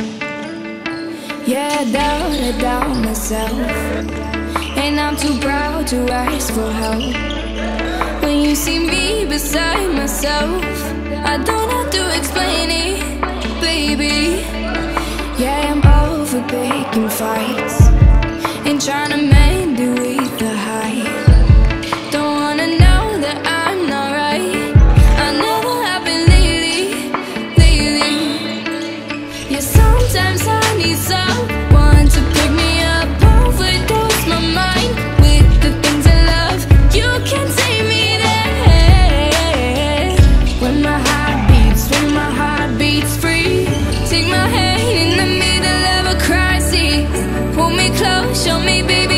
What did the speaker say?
Yeah, I doubt myself, and I'm too proud to ask for help. When you see me beside myself, I don't have to explain it, baby. Yeah, I'm over picking fights and trying to mend it with the hype. Don't wanna know that I'm not right. I never have been lately. Yeah, sometimes I need someone to pick me up, overdose my mind with the things I love. You can take me there when my heart beats free. Take my hand in the middle of a crisis, hold me close, show me, baby,